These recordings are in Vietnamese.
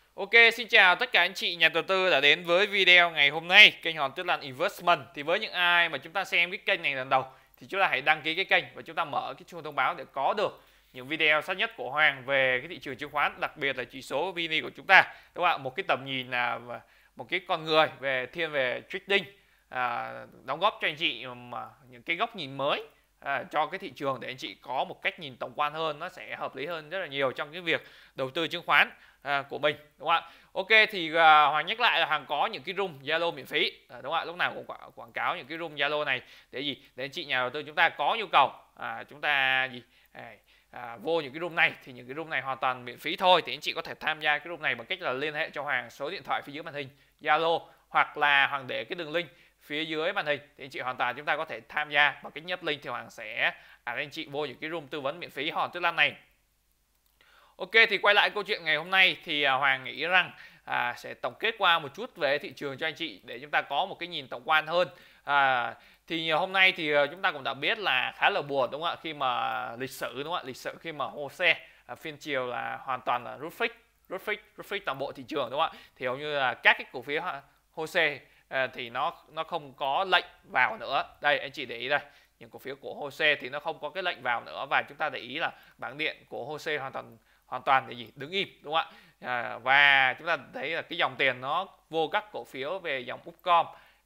Ok, xin chào tất cả anh chị nhà đầu tư đã đến với video ngày hôm nay kênh Hoàng Tuyết Lan Investment. Thì với những ai mà chúng ta xem cái kênh này lần đầu thì chúng ta hãy đăng ký cái kênh và chúng ta mở cái chuông thông báo để có được những video sát nhất của Hoàng về cái thị trường chứng khoán, đặc biệt là chỉ số VN của chúng ta. Đúng không ạ? Một cái tầm nhìn là một cái con người về thiên về trading, đóng góp cho anh chị mà những cái góc nhìn mới cho cái thị trường để anh chị có một cách nhìn tổng quan hơn, nó sẽ hợp lý hơn rất là nhiều trong cái việc đầu tư chứng khoán của mình, đúng không ạ? Ok, thì Hoàng nhắc lại là Hoàng có những cái room Zalo miễn phí, đúng không ạ? Lúc nào cũng quảng cáo những cái room Zalo này để gì? Để anh chị nhà đầu tư chúng ta có nhu cầu chúng ta vô những cái room này, thì những cái room này hoàn toàn miễn phí thôi. Thì anh chị có thể tham gia cái room này bằng cách là liên hệ cho Hoàng số điện thoại phía dưới màn hình Zalo, hoặc là Hoàng để cái đường link phía dưới màn hình, thì anh chị hoàn toàn chúng ta có thể tham gia bằng cách nhấp link, thì Hoàng sẽ anh chị vô những cái room tư vấn miễn phí Hoàng Tuyết Lan này. Ok, thì quay lại câu chuyện ngày hôm nay thì Hoàng nghĩ rằng sẽ tổng kết qua một chút về thị trường cho anh chị để chúng ta có một cái nhìn tổng quan hơn. Thì hôm nay thì chúng ta cũng đã biết là khá là buồn, đúng không ạ? Khi mà lịch sử, đúng không ạ? Lịch sử khi mà HOSE phiên chiều là hoàn toàn là rút phích toàn bộ thị trường, đúng không ạ? Thì hầu như là các cái cổ phiếu HOSE thì nó không có lệnh vào nữa. Đây anh chị để ý đây, những cổ phiếu của HOSE thì nó không có cái lệnh vào nữa, và chúng ta để ý là bảng điện của HOSE hoàn toàn để gì đứng im, đúng không ạ? Và chúng ta thấy là cái dòng tiền nó vô các cổ phiếu về dòng Upcom,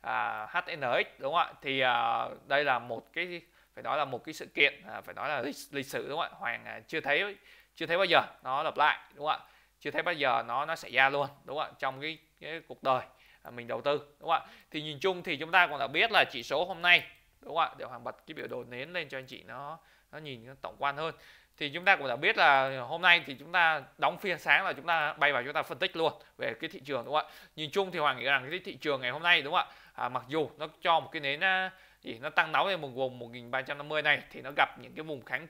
HNX, đúng không ạ? Thì đây là một cái, phải nói là một cái sự kiện phải nói là lịch sử, đúng không ạ? Hoàng chưa thấy bao giờ nó lặp lại, đúng không ạ? Chưa thấy bao giờ nó xảy ra luôn, đúng không ạ? Trong cái cuộc đời mình đầu tư, đúng không ạ? Thì nhìn chung thì chúng ta cũng đã biết là chỉ số hôm nay, đúng không ạ? Để Hoàng bật cái biểu đồ nến lên cho anh chị nó nhìn nó tổng quan hơn. Thì chúng ta cũng đã biết là hôm nay thì chúng ta đóng phiên sáng là chúng ta bay vào chúng ta phân tích luôn về cái thị trường, đúng không ạ? Nhìn chung thì Hoàng nghĩ rằng cái thị trường ngày hôm nay, đúng không ạ? Mặc dù nó cho một cái nến nó tăng nóng lên một vùng 1350 này, thì nó gặp những cái vùng kháng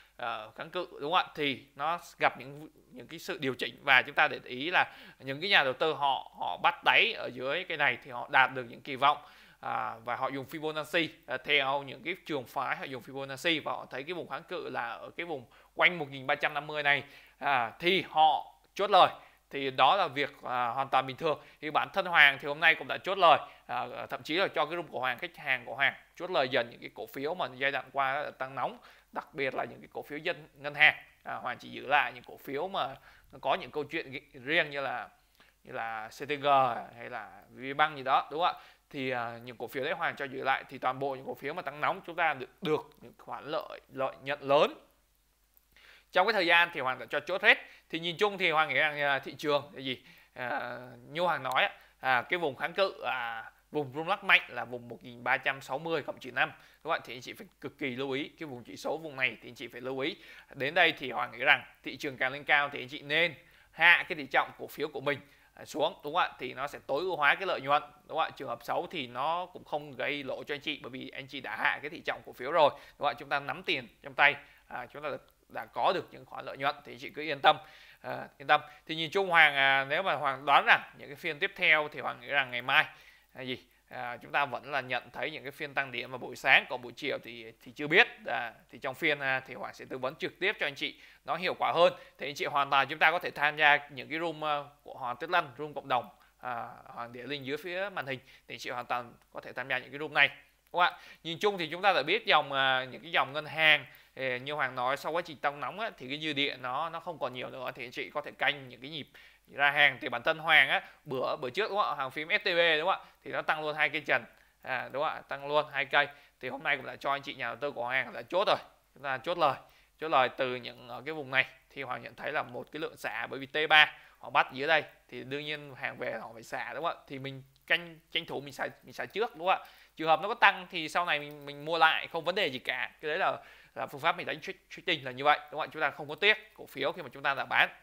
cự, đúng không ạ? Thì nó gặp những cái sự điều chỉnh, và chúng ta để ý là những cái nhà đầu tư họ bắt đáy ở dưới cái này thì họ đạt được những kỳ vọng. Và họ dùng Fibonacci, theo những cái trường phái họ dùng Fibonacci, và họ thấy cái vùng kháng cự là ở cái vùng quanh 1350 này, thì họ chốt lời. Thì đó là việc hoàn toàn bình thường. Thì bản thân Hoàng thì hôm nay cũng đã chốt lời, thậm chí là cho cái room của Hoàng, khách hàng của Hoàng chốt lời dần những cái cổ phiếu mà giai đoạn qua đã tăng nóng, đặc biệt là những cái cổ phiếu ngân hàng. Hoàng chỉ giữ lại những cổ phiếu mà nó có những câu chuyện riêng như là CTG hay là VBank gì đó, đúng không ạ? Thì những cổ phiếu đấy Hoàng cho giữ lại. Thì toàn bộ những cổ phiếu mà tăng nóng chúng ta được những khoản lợi nhuận lớn trong cái thời gian thì Hoàng đã cho chốt hết. Thì nhìn chung thì Hoàng nghĩ rằng thị trường là gì, như Hoàng nói cái vùng kháng cự, vùng rung lắc mạnh là vùng 1360 cộng trừ 5, đúng không ạ? Thì anh chị phải cực kỳ lưu ý cái vùng chỉ số vùng này, thì anh chị phải lưu ý. Đến đây thì Hoàng nghĩ rằng thị trường càng lên cao thì anh chị nên hạ cái tỷ trọng cổ phiếu của mình xuống, đúng không ạ? Thì nó sẽ tối ưu hóa cái lợi nhuận, đúng không ạ? Trường hợp xấu thì nó cũng không gây lỗ cho anh chị, bởi vì anh chị đã hạ cái tỷ trọng cổ phiếu rồi, đúng không ạ? Chúng ta nắm tiền trong tay, chúng ta đã có được những khoản lợi nhuận thì anh chị cứ yên tâm. Thì nhìn chung Hoàng, nếu mà Hoàng đoán rằng những cái phiên tiếp theo thì Hoàng nghĩ rằng ngày mai chúng ta vẫn là nhận thấy những cái phiên tăng điểm vào buổi sáng, còn buổi chiều thì chưa biết. Thì trong phiên thì Hoàng sẽ tư vấn trực tiếp cho anh chị nó hiệu quả hơn. Thì anh chị hoàn toàn chúng ta có thể tham gia những cái room của Hoàng Tuyết Lan, room cộng đồng, Hoàng để link dưới phía màn hình, thì anh chị hoàn toàn có thể tham gia những cái room này, đúng không ạ? Nhìn chung thì chúng ta đã biết những cái dòng ngân hàng, như Hoàng nói, sau quá trình tăng nóng thì cái dư địa nó không còn nhiều nữa, thì anh chị có thể canh những cái nhịp ra hàng. Thì bản thân Hoàng bữa trước, đúng không ạ, hàng phím STB, đúng không ạ, thì nó tăng luôn 2 cây trần, đúng không ạ, tăng luôn 2 cây. Thì hôm nay cũng đã cho anh chị nhà đầu tư của Hoàng đã chốt rồi, chúng ta chốt lời từ những ở cái vùng này. Thì Hoàng nhận thấy là một cái lượng xả, bởi vì T3 họ bắt dưới đây thì đương nhiên hàng về họ phải xả, đúng không ạ? Thì mình tranh thủ mình xả trước, đúng không ạ? Trường hợp nó có tăng thì sau này mình mua lại không vấn đề gì cả. Cái đấy là phương pháp mình đánh trading là như vậy, đúng không ạ? Chúng ta không có tiếc cổ phiếu khi mà chúng ta đã bán.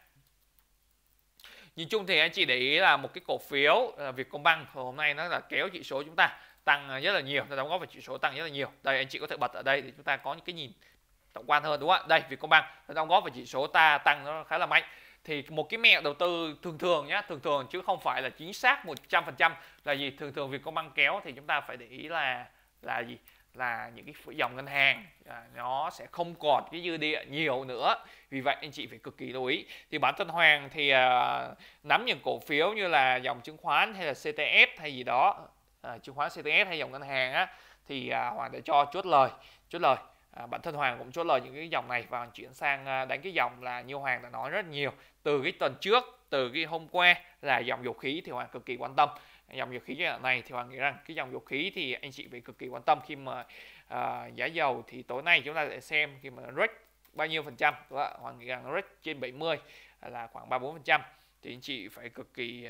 Nhìn chung thì anh chị để ý là một cái cổ phiếu Vietcombank hôm nay nó là kéo chỉ số chúng ta tăng rất là nhiều, nó đóng góp vào chỉ số tăng rất là nhiều. Đây anh chị có thể bật ở đây để chúng ta có những cái nhìn tổng quan hơn, đúng không ạ? Đây Vietcombank nó đóng góp vào chỉ số ta tăng nó khá là mạnh. Thì một cái mẹo đầu tư thường nhá, thường chứ không phải là chính xác 100% là gì. Thường Vietcombank kéo thì chúng ta phải để ý là gì, là những cái dòng ngân hàng nó sẽ không còn cái dư địa nhiều nữa, vì vậy anh chị phải cực kỳ lưu ý. Thì bản thân Hoàng thì nắm những cổ phiếu như là dòng chứng khoán hay là CTF hay gì đó, chứng khoán CTF hay dòng ngân hàng á, thì Hoàng đã cho chốt lời. Bản thân Hoàng cũng chốt lời những cái dòng này và chuyển sang đánh cái dòng là như Hoàng đã nói rất nhiều từ cái tuần trước, từ cái hôm qua, là dòng dầu khí thì Hoàng cực kỳ quan tâm. Dòng dầu khí này thì Hoàng nghĩ rằng cái dòng dầu khí thì anh chị phải cực kỳ quan tâm khi mà giá dầu thì tối nay chúng ta sẽ xem khi mà nó rớt bao nhiêu phần trăm, đúng không? Hoàng nghĩ rằng nó rớt trên 70 là khoảng 34%, thì anh chị phải cực kỳ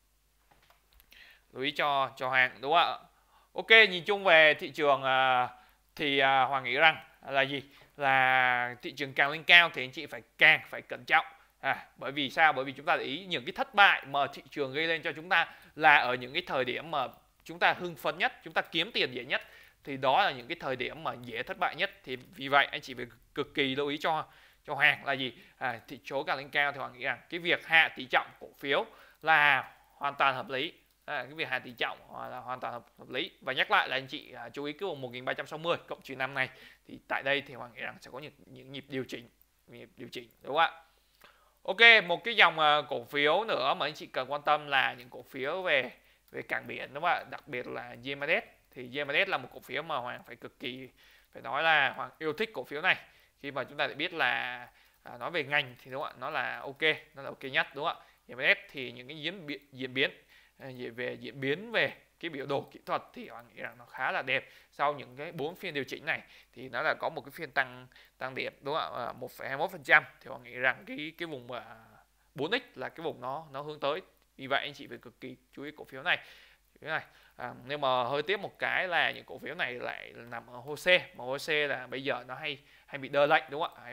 lưu ý cho Hoàng, đúng không ạ? Ok, nhìn chung về thị trường thì Hoàng nghĩ rằng là gì, là thị trường càng lên cao thì anh chị càng phải cẩn trọng. Bởi vì sao? Bởi vì chúng ta để ý những cái thất bại mà thị trường gây lên cho chúng ta là ở những cái thời điểm mà chúng ta hưng phấn nhất, chúng ta kiếm tiền dễ nhất, thì đó là những cái thời điểm mà dễ thất bại nhất. Thì vì vậy anh chị phải cực kỳ lưu ý cho Hoàng là gì, thị số càng lên cao thì Hoàng nghĩ rằng cái việc hạ tỷ trọng cổ phiếu là hoàn toàn hợp lý. Cái việc hạ tỷ trọng là hoàn toàn hợp lý. Và nhắc lại là anh chị chú ý cái vùng 1360 cộng trừ 5 này, thì tại đây thì Hoàng nghĩ rằng sẽ có những nhịp điều chỉnh, đúng không ạ? Ok, một cái dòng cổ phiếu nữa mà anh chị cần quan tâm là những cổ phiếu về cảng biển, đúng không ạ? Đặc biệt là GMS. Thì GMS là một cổ phiếu mà Hoàng phải cực kỳ phải nói là Hoàng yêu thích cổ phiếu này, khi mà chúng ta đã biết là nói về ngành thì đúng không ạ, nó là ok nhất, đúng không ạ? GMS thì những cái diễn biến về cái biểu đồ kỹ thuật thì Hoàng nghĩ rằng nó khá là đẹp. Sau những cái 4 phiên điều chỉnh này thì nó là có một cái phiên tăng điểm, đúng không ạ, 1,21%, thì Hoàng nghĩ rằng cái vùng 4x là cái vùng nó hướng tới. Vì vậy anh chị phải cực kỳ chú ý cổ phiếu này. Nhưng mà hơi tiếc một cái là những cổ phiếu này lại nằm ở HOSE, mà HOSE là bây giờ nó hay bị đơ lệnh, đúng không ạ?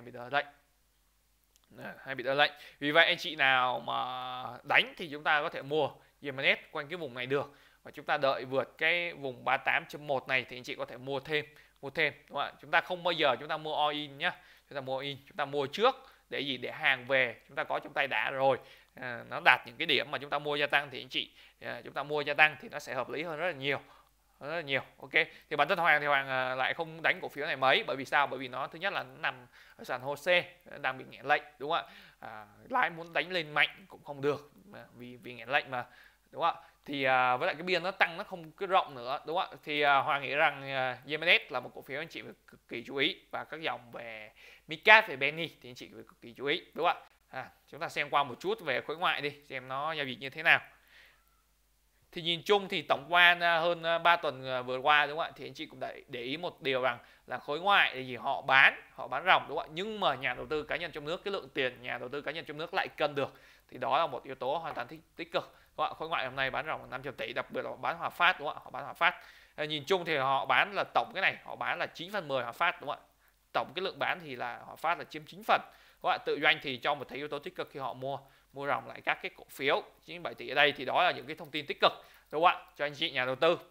Hay bị đơ lệnh. Vì vậy anh chị nào mà đánh thì chúng ta có thể mua GMS quanh cái vùng này được, và chúng ta đợi vượt cái vùng 38.1 này thì anh chị có thể mua thêm, đúng không ạ? Chúng ta không bao giờ chúng ta mua all in nhá, chúng ta mua trước để gì, để hàng về chúng ta có trong tay đã rồi, nó đạt những cái điểm mà chúng ta mua gia tăng thì anh chị chúng ta mua gia tăng thì nó sẽ hợp lý hơn rất là nhiều. Ok, thì bản thân Hoàng lại không đánh cổ phiếu này mấy, bởi vì sao? Bởi vì nó thứ nhất là nó nằm ở sàn HOSE, đang bị nghẽn lệnh, đúng không ạ? lái muốn đánh lên mạnh cũng không được vì nghẽn lệnh mà, đúng không ạ? Thì với lại cái biên nó tăng, nó không cái rộng nữa, đúng không ạ? Thì Hoàng nghĩ rằng GMS là một cổ phiếu anh chị phải cực kỳ chú ý, và các dòng về Midcap, về Penny thì anh chị phải cực kỳ chú ý, đúng không ạ? Chúng ta xem qua một chút về khối ngoại đi, xem nó giao dịch như thế nào. Thì nhìn chung thì tổng quan hơn 3 tuần vừa qua, đúng không ạ, thì anh chị cũng để ý một điều rằng là khối ngoại thì họ bán ròng, đúng không ạ, nhưng mà nhà đầu tư cá nhân trong nước, cái lượng tiền nhà đầu tư cá nhân trong nước lại cân được, thì đó là một yếu tố hoàn toàn tích cực, đúng không ạ? Khối ngoại hôm nay bán ròng 500 tỷ, đặc biệt là bán Hòa Phát, đúng không ạ? Họ bán Hòa Phát, nhìn chung thì họ bán là tổng cái này họ bán là 9/10 Hòa Phát, đúng không ạ? Tổng cái lượng bán thì là Hòa Phát là chiếm 9 phần, đúng không ạ? Tự doanh thì cho một thấy yếu tố tích cực khi họ mua ròng lại các cái cổ phiếu 97 tỷ ở đây, thì đó là những cái thông tin tích cực, đúng không ạ, cho anh chị nhà đầu tư.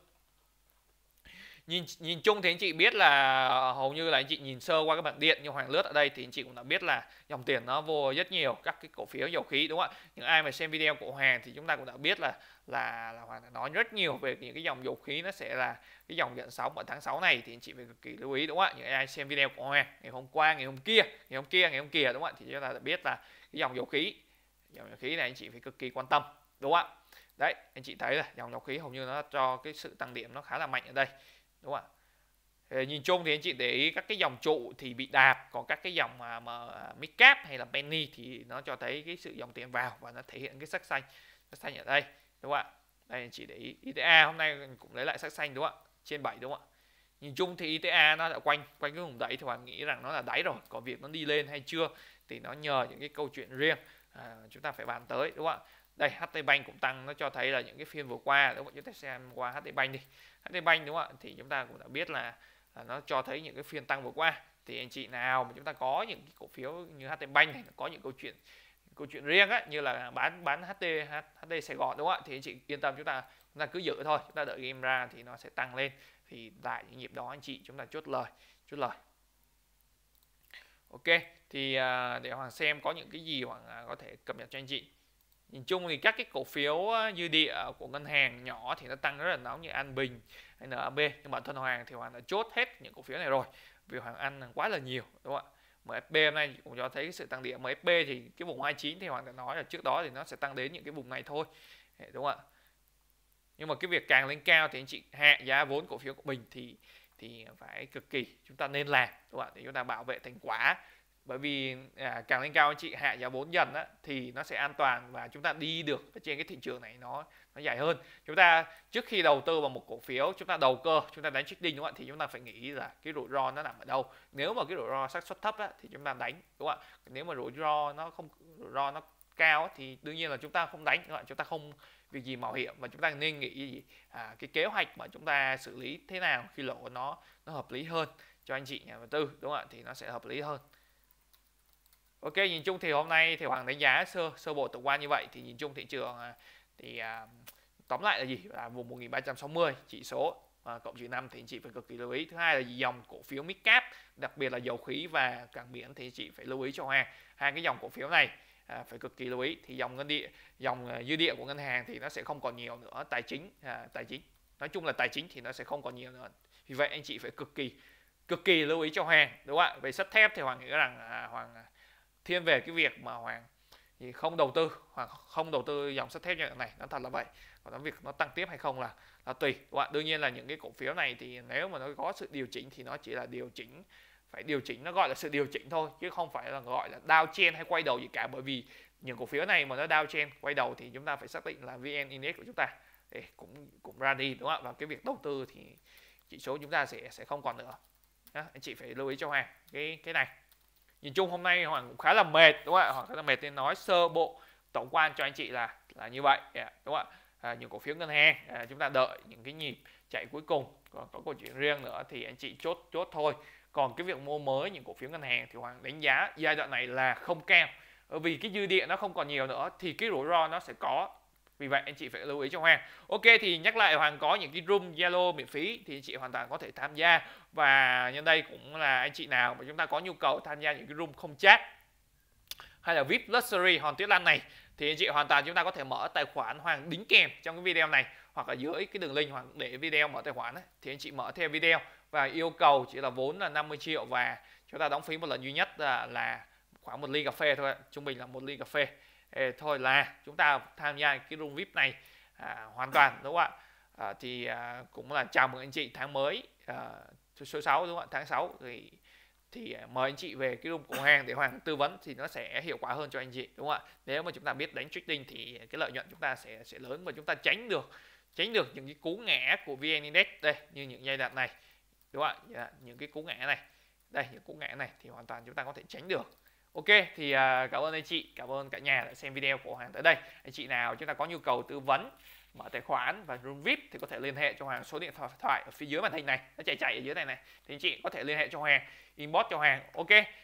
Nhìn chung thì anh chị biết là hầu như là anh chị nhìn sơ qua cái bảng điện như Hoàng lướt ở đây thì anh chị cũng đã biết là dòng tiền nó vô rất nhiều các cái cổ phiếu dầu khí, đúng không ạ? Những ai mà xem video của Hoàng thì chúng ta cũng đã biết là Hoàng đã nói rất nhiều về những cái dòng dầu khí nó sẽ là cái dòng dẫn sóng ở tháng 6 này, thì anh chị phải cực kỳ lưu ý, đúng không ạ? Những ai xem video của Hoàng ngày hôm qua, ngày hôm kia, đúng không ạ, thì chúng ta đã biết là cái dòng dầu khí này anh chị phải cực kỳ quan tâm, đúng không ạ? Đấy, anh chị thấy là dòng dầu khí hầu như nó cho cái sự tăng điểm nó khá là mạnh ở đây, đúng không ạ? Nhìn chung thì anh chị để ý các cái dòng trụ thì bị đạp, còn các cái dòng mà Midcap hay là Penny thì nó cho thấy cái sự dòng tiền vào và nó thể hiện cái sắc xanh ở đây, đúng không ạ? Đây anh chị để ý ITA hôm nay cũng lấy lại sắc xanh, đúng không ạ? Trên 7, đúng không ạ? Nhìn chung thì ITA nó đã quanh cái vùng đáy thì Hoàng nghĩ rằng nó là đáy rồi, còn việc nó đi lên hay chưa thì nó nhờ những cái câu chuyện riêng chúng ta phải bàn tới, đúng không ạ? Đây HT Bank cũng tăng, nó cho thấy là những cái phiên vừa qua, đúng không? Chúng ta xem qua HT Bank đi. HT Bank, đúng không ạ? Thì chúng ta cũng đã biết là nó cho thấy những cái phiên tăng vừa qua. Thì anh chị nào mà chúng ta có những cái cổ phiếu như HT Bank này, có những câu chuyện riêng á, như là bán HT Sài Gòn, đúng không ạ? Thì anh chị yên tâm, chúng ta cứ giữ thôi, chúng ta đợi game ra thì nó sẽ tăng lên. Thì tại những nhịp đó anh chị chúng ta chốt lời. Ok, thì để Hoàng xem có những cái gì Hoàng có thể cập nhật cho anh chị. Nhìn chung thì các cái cổ phiếu dư địa của ngân hàng nhỏ thì nó tăng rất là nóng như An Bình hay NAB, nhưng bản thân Hoàng thì Hoàng đã chốt hết những cổ phiếu này rồi vì Hoàng ăn quá là nhiều, đúng không ạ? MSB hôm nay cũng cho thấy cái sự tăng điểm. MSB thì cái vùng 29 thì Hoàng đã nói là trước đó thì nó sẽ tăng đến những cái vùng này thôi, đúng không ạ? Nhưng mà cái việc càng lên cao thì anh chị hạ giá vốn cổ phiếu của mình thì phải cực kỳ chúng ta nên làm, đúng không ạ? Để chúng ta bảo vệ thành quả. Bởi vì càng lên cao anh chị hạ giá vốn dần á, thì nó sẽ an toàn và chúng ta đi được ở trên cái thị trường này nó dài hơn. Chúng ta trước khi đầu tư vào một cổ phiếu, chúng ta đầu cơ, chúng ta đánh trading, đúng không ạ? Thì chúng ta phải nghĩ là cái rủi ro nó nằm ở đâu. Nếu mà cái rủi ro xác suất thấp á, thì chúng ta đánh, đúng không ạ? Nếu mà rủi ro nó cao á, thì đương nhiên là chúng ta không đánh, đúng không ạ? Chúng ta không việc gì mạo hiểm, và chúng ta nên nghĩ gì cái kế hoạch mà chúng ta xử lý thế nào khi lỗ nó hợp lý hơn cho anh chị nhà đầu tư, đúng không ạ? Thì nó sẽ hợp lý hơn. Ok, nhìn chung thì hôm nay thì Hoàng đánh giá sơ bộ tổng quan như vậy. Thì nhìn chung thị trường thì tóm lại là gì, là vùng 1360 chỉ số cộng trừ 5 thì anh chị phải cực kỳ lưu ý. Thứ hai là dòng cổ phiếu mid cap, đặc biệt là dầu khí và cảng biển thì anh chị phải lưu ý cho Hoàng. Hai cái dòng cổ phiếu này phải cực kỳ lưu ý. Thì dòng dư địa của ngân hàng thì nó sẽ không còn nhiều nữa. Tài chính nói chung là tài chính thì nó sẽ không còn nhiều nữa. Vì vậy anh chị phải cực kỳ lưu ý cho Hoàng, đúng không ạ? Về sắt thép thì Hoàng nghĩ rằng Hoàng thiên về cái việc mà Hoàng thì không đầu tư, hoặc không đầu tư dòng sắt thép như này, nó thật là vậy. Còn cái việc nó tăng tiếp hay không là tùy, đúng không ạ? Đương nhiên là những cái cổ phiếu này thì nếu mà nó có sự điều chỉnh thì nó chỉ là điều chỉnh, nó gọi là sự điều chỉnh thôi, chứ không phải là gọi là downtrend hay quay đầu gì cả. Bởi vì những cổ phiếu này mà nó downtrend quay đầu thì chúng ta phải xác định là VN Index của chúng ta để cũng ra đi, đúng không ạ? Và cái việc đầu tư thì chỉ số chúng ta sẽ không còn nữa. Anh chị phải lưu ý cho Hoàng cái này. Nhìn chung hôm nay Hoàng cũng khá là mệt, đúng không ạ? Hoàng khá là mệt nên nói sơ bộ tổng quan cho anh chị là như vậy, đúng không ạ? Những cổ phiếu ngân hàng chúng ta đợi những cái nhịp chạy cuối cùng, còn có câu chuyện riêng nữa thì anh chị chốt thôi. Còn cái việc mua mới những cổ phiếu ngân hàng thì Hoàng đánh giá giai đoạn này là không cao, bởi vì cái dư địa nó không còn nhiều nữa thì cái rủi ro nó sẽ có. Vì vậy anh chị phải lưu ý cho Hoàng. Ok, thì nhắc lại Hoàng có những cái room Zalo miễn phí thì anh chị hoàn toàn có thể tham gia. Và nhân đây cũng là anh chị nào mà chúng ta có nhu cầu tham gia những cái room không chat hay là VIP Luxury Hoàng Tuyết Lan này thì anh chị hoàn toàn chúng ta có thể mở tài khoản Hoàng đính kèm trong cái video này, hoặc ở dưới cái đường link Hoàng để video mở tài khoản ấy, thì anh chị mở theo video và yêu cầu chỉ là vốn là 50 triệu và chúng ta đóng phí một lần duy nhất là khoảng 1 ly cà phê thôi, trung bình là 1 ly cà phê thôi là chúng ta tham gia cái room VIP này hoàn toàn, đúng không ạ? Cũng là chào mừng anh chị tháng mới số 6, đúng không ạ? Tháng 6 thì mời anh chị về cái room của Hoàng để Hoàng tư vấn thì nó sẽ hiệu quả hơn cho anh chị, đúng không ạ? Nếu mà chúng ta biết đánh trading thì cái lợi nhuận chúng ta sẽ lớn và chúng ta tránh được những cái cú ngã của VN Index đây, như những giai đoạn này, đúng không ạ? Những cái cú ngã này đây, những cú ngã này thì hoàn toàn chúng ta có thể tránh được. Ok, thì cảm ơn anh chị, cảm ơn cả nhà đã xem video của Hoàng tới đây. Anh chị nào chúng ta có nhu cầu tư vấn mở tài khoản và room VIP thì có thể liên hệ cho Hoàng số điện thoại ở phía dưới màn hình này, nó chạy ở dưới này thì anh chị có thể liên hệ cho Hoàng, inbox cho Hoàng. Ok,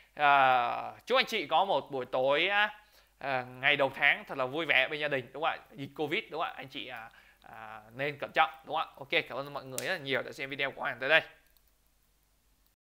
chúc anh chị có một buổi tối ngày đầu tháng thật là vui vẻ bên gia đình, đúng không ạ? Dịch Covid, đúng không ạ? Anh chị nên cẩn trọng, đúng không ạ? Ok, cảm ơn mọi người rất là nhiều đã xem video của Hoàng tới đây.